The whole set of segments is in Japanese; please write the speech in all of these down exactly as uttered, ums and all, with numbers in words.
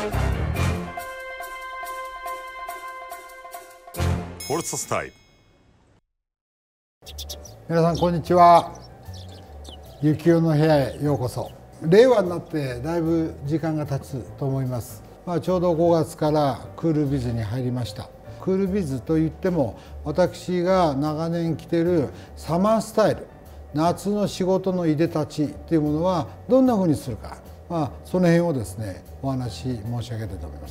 フォルツァスタイル。 皆さんこんにちは。幸男の部屋へようこそ。令和になってだいぶ時間が経つと思います。まあ、ちょうどごがつからクールビズに入りました。クールビズといっても私が長年着てるサマースタイル、夏の仕事のいでたちというものはどんなふうにするか、まあ、その辺をですねお話し申し上げたいと思います。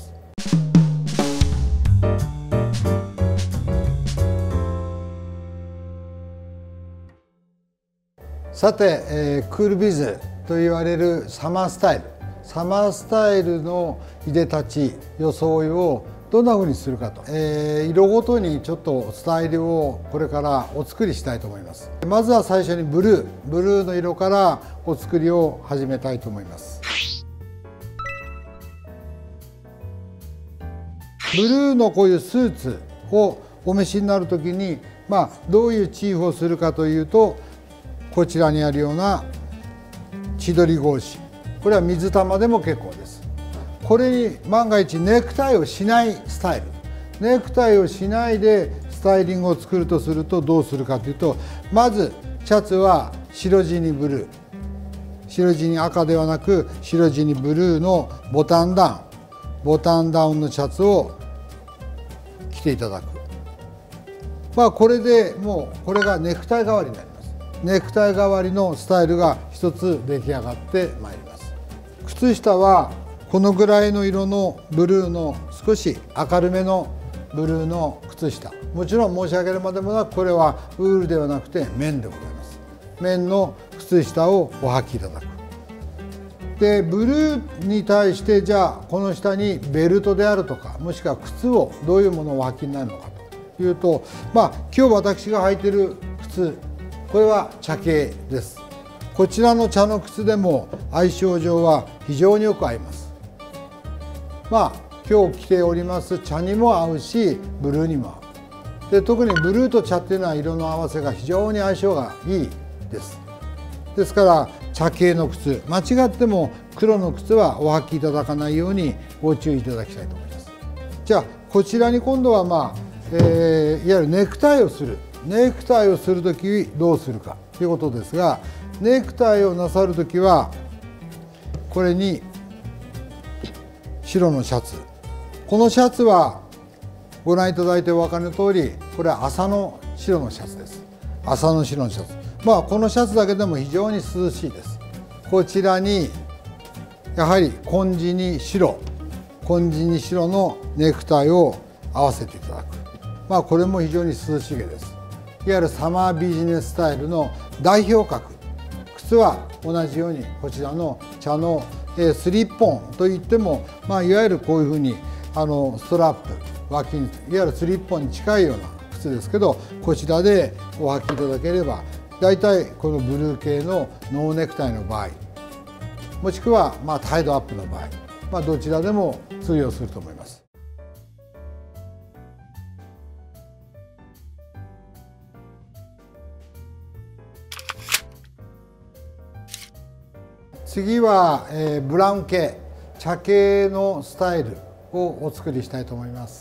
さて、えー、クールビズと言われるサマースタイルサマースタイルのいでたち装いをどんなふうにするかと、えー、色ごとにちょっとスタイルをこれからお作りしたいと思います。まずは最初にブルーブルーの色からお作りを始めたいと思います。ブルーのこういうスーツをお召しになるときに、まあ、どういうチーフをするかというと、こちらにあるような千鳥格子、これは水玉でも結構です。これに万が一ネクタイをしないスタイル、ネクタイをしないでスタイリングを作るとするとどうするかというと、まずシャツは白地にブルー、白地に赤ではなく白地にブルーのボタンダウンボタンダウンのシャツを着ていただく。まあこれでもうこれがネクタイ代わりになります。ネクタイ代わりのスタイルが一つ出来上がってまいります。靴下はこのぐらいの色のブルーの少し明るめのブルーの靴下、もちろん申し上げるまでもなくこれはウールではなくて綿でございます。綿の靴下をお履きいただく。でブルーに対してじゃあこの下にベルトであるとかもしくは靴をどういうものをお履きになるのかというと、まあ今日私が履いている靴、これは茶系です。こちらの茶の靴でも相性上は非常によく合います。まあ今日着ております茶にも合うしブルーにも合う。で特にブルーと茶っていうのは色の合わせが非常に相性がいいです。ですから茶系の靴、間違っても黒の靴はお履きいただかないようにご注意いただきたいと思います。じゃあこちらに今度はまあ、えー、いわゆるネクタイをするネクタイをするときどうするかということですが、ネクタイをなさるときはこれに白のシャツ、このシャツはご覧いただいてお分かりの通りこれは麻の白のシャツです。麻の白のシャツ、まあこのシャツだけでも非常に涼しいです。こちらにやはり紺地に白紺地に白のネクタイを合わせていただく。まあこれも非常に涼しげです。いわゆるサマービジネススタイルの代表格。靴は同じようにこちらの茶のスリッポンといっても、まあ、いわゆるこういうふうにあのストラップ脇にいわゆるスリッポンに近いような靴ですけど、こちらでお履きいただければだいたいこのブルー系のノーネクタイの場合もしくはまあタイドアップの場合、まあ、どちらでも通用すると思います。次は、えー、ブラウン系茶系のスタイルをお作りしたいと思います。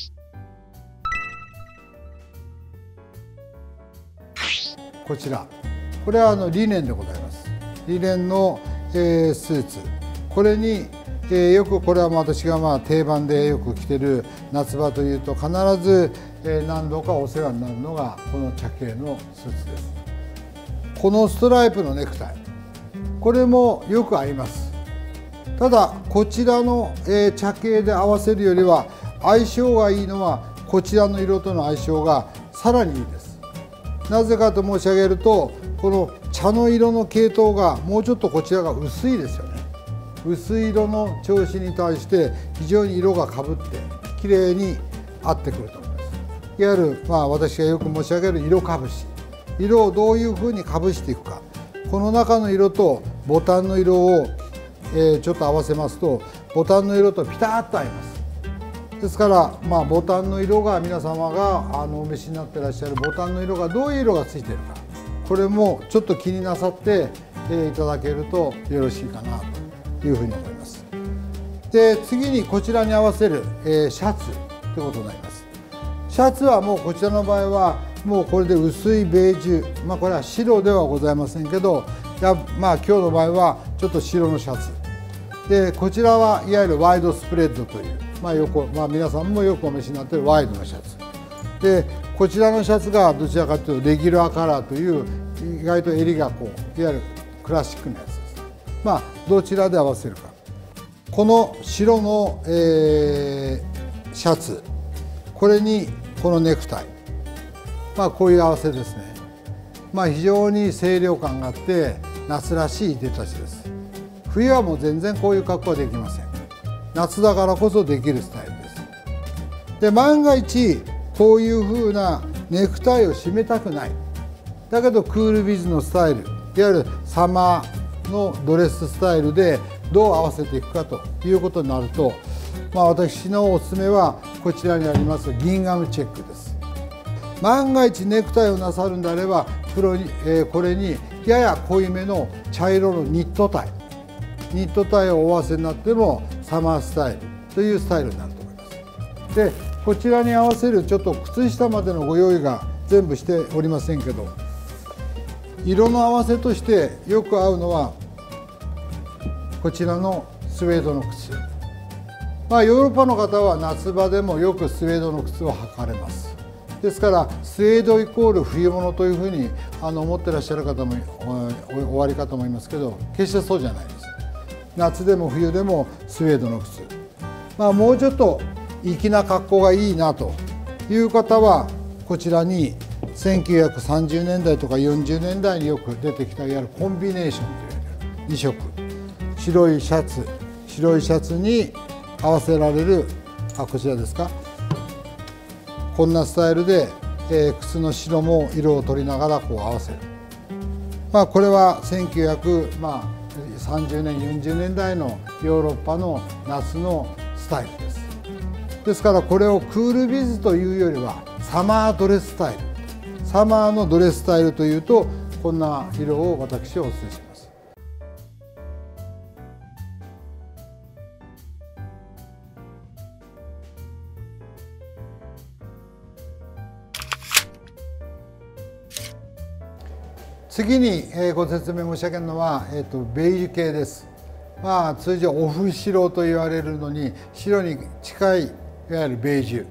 こちらこれはあのリネンでございます。リネンの、えー、スーツ、これに、えー、よくこれは私がまあ定番でよく着てる夏場というと必ず、えー、何度かお世話になるのがこの茶系のスーツです。このストライプのネクタイ、これもよく合います。ただこちらの、えー、茶系で合わせるよりは相性がいいのはこちらの色との相性がさらにいいです。なぜかと申し上げると、この茶の色の系統がもうちょっとこちらが薄いですよね。薄い色の調子に対して非常に色がかぶってきれいに合ってくると思います。いわゆる、まあ、私がよく申し上げる色かぶし、色をどういうふうにかぶしていくか、この中の色とボタンの色を、えー、ちょっと合わせますとボタンの色とピタッと合います。ですから、まあ、ボタンの色が皆様があのお召しになってらっしゃるボタンの色がどういう色がついているか、これもちょっと気になさって、えー、いただけるとよろしいかなというふうに思います。 で次にこちらに合わせる、えー、シャツということになります。シャツはもうこちらの場合はもうこれで薄いベージュ、まあ、これは白ではございませんけど、やまあ今日の場合はちょっと白のシャツで、こちらはいわゆるワイドスプレッドという、まあよくまあ、皆さんもよくお召しになっているワイドのシャツで、こちらのシャツがどちらかというとレギュラーカラーという意外と襟がこういわゆるクラシックなやつです。まあどちらで合わせるか、この白の、えー、シャツ、これにこのネクタイ、まあこういう合わせですね。まあ非常に清涼感があって夏らしい出たちです。冬はもう全然こういう格好はできません。夏だからこそできるスタイルです。で万が一こういう風なネクタイを締めたくない、だけどクールビズのスタイル、いわゆるサマーのドレススタイルでどう合わせていくかということになると、まあ、私のおすすめはこちらにありますギンガムチェックです。万が一ネクタイをなさるんであれば黒に、えー、これにやや濃いめの茶色のニットタイニットタイをお合わせになってもサマースタイルというスタイルになると思います。でこちらに合わせるちょっと靴下までのご用意が全部しておりませんけど、色の合わせとしてよく合うのはこちらのスウェードの靴。まあ、ヨーロッパの方は夏場でもよくスウェードの靴を履かれます。ですからスウェードイコール冬物というふうにあの思ってらっしゃる方もおおありかと思いますけど、決してそうじゃないです。夏でも冬でもスウェードの靴、まあ、もうちょっと粋な格好がいいなという方はこちらにせんきゅうひゃくさんじゅうねんだいとかよんじゅうねんだいによく出てきたいわゆるコンビネーションというに色、白いシャツ白いシャツに合わせられる、あこちらですか、こんなスタイルで、えー、靴の白も色を取りながらこう合わせる、まあ、これはせんきゅうひゃくさんじゅうねんよんじゅうねんだいのヨーロッパの夏のスタイルです。ですからこれをクールビズというよりはサマードレススタイル、サマーのドレススタイルというとこんな色を私はお勧めします。次にご説明申し上げるのは、えー、とベージュ系です。まあ、通常オフ白と言われるのに白に近いいわゆるベージュ。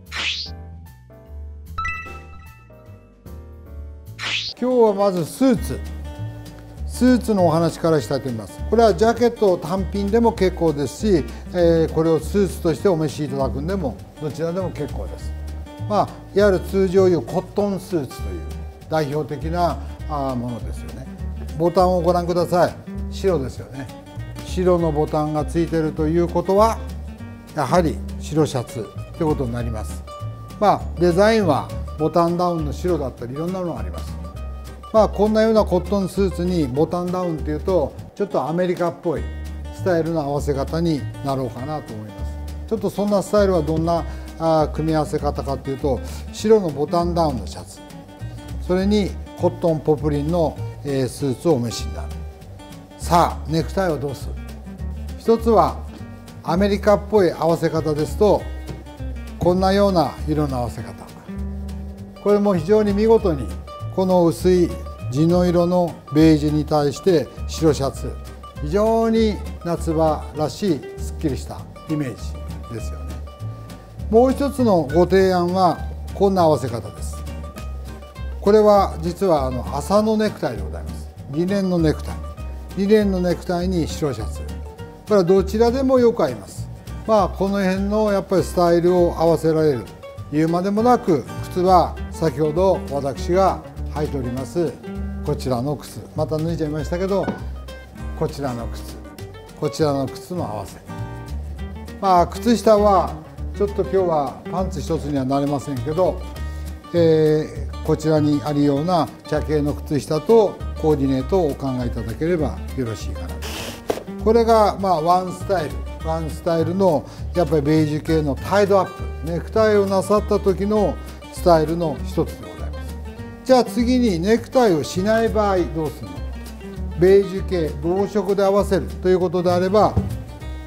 今日はまずスーツスーツのお話からしたいと思います。これはジャケット単品でも結構ですし、えー、これをスーツとしてお召しいただくんでもどちらでも結構です。まあ、いわゆる通常いうコットンスーツという代表的なものですよね。ボタンをご覧ください。白ですよね。白のボタンがついているということはやはり白シャツということになります。まあデザインはボタンダウンの白だったりいろんなものがあります。まあこんなようなコットンスーツにボタンダウンっていうとちょっとアメリカっぽいスタイルの合わせ方になろうかなと思います。ちょっとそんなスタイルはどんな組み合わせ方かというと、白のボタンダウンのシャツ、それにコットンポプリンのスーツをお召しになる。さあネクタイをどうする。一つはアメリカっぽい合わせ方ですとこんなような色の合わせ方、これも非常に見事にこの薄い地の色のベージュに対して白シャツ、非常に夏場らしいすっきりしたイメージですよね。もう一つのご提案はこんな合わせ方です。これは実はあの麻のネクタイでございます。リネンのネクタイ、リネンのネクタイに白シャツ、これはどちらでもよく合います。まあこの辺のやっぱりスタイルを合わせられる言うまでもなく、靴は先ほど私が履いておりますこちらの靴、また脱いじゃいましたけどこちらの靴、こちらの靴の合わせ、まあ靴下はちょっと今日はパンツ一つにはなれませんけど、えー、こちらにあるような茶系の靴下とコーディネートをお考えいただければよろしいかなと。これがまあワンスタイルワンスタイルのやっぱりベージュ系のタイドアップ、ネクタイをなさった時のスタイルの一つでございます。じゃあ次にネクタイをしない場合どうするのか。ベージュ系同色で合わせるということであれば、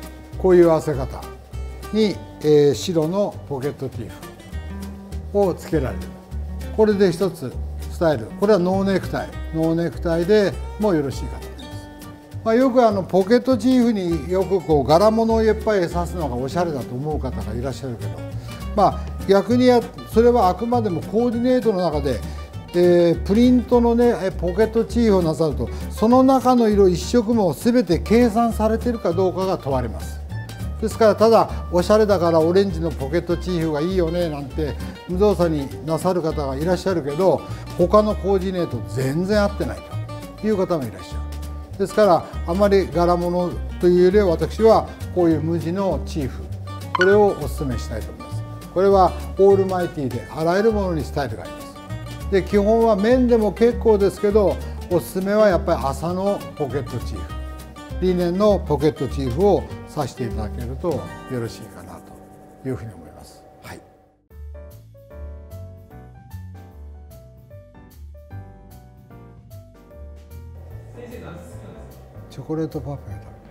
こういう合わせ方に、えー、白のポケットティーフをつけられる。これで一つスタイル、これはノーネクタイノーネクタイでもよろしいかと思います。まあ、よくあのポケットチーフによくこう柄物をいっぱい刺すのがおしゃれだと思う方がいらっしゃるけど、まあ、逆にやそれはあくまでもコーディネートの中で、えー、プリントのねポケットチーフをなさるとその中の色一色も全て計算されているかどうかが問われます。ですからただおしゃれだからオレンジのポケットチーフがいいよねなんて無造作になさる方がいらっしゃるけど、他のコーディネート全然合ってないという方もいらっしゃる。ですからあまり柄物というよりは私はこういう無地のチーフ、これをお勧めしたいと思います。これはオールマイティであらゆるものにスタイルがあります。で基本は綿でも結構ですけど、おすすめはやっぱり麻のポケットチーフ、リネンのポケットチーフを刺していただけるとよろしいかなというふうに思います。はい、チョコレートパフェ食べ